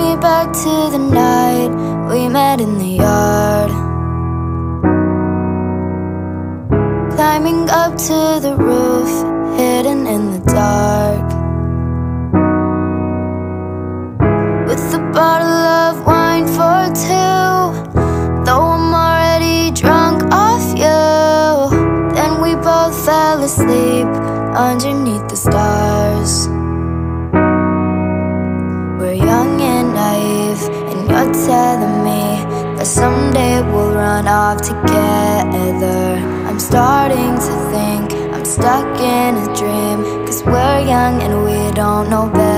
me back to the night we met in the yard, climbing up to the roof, hidden in the dark, with a bottle of wine for two, though I'm already drunk off you. Then we both fell asleep underneath the stars. We're young and naive, and you're telling me that someday we'll run off together. I'm starting to think I'm stuck in a dream, 'cause we're young and we don't know better.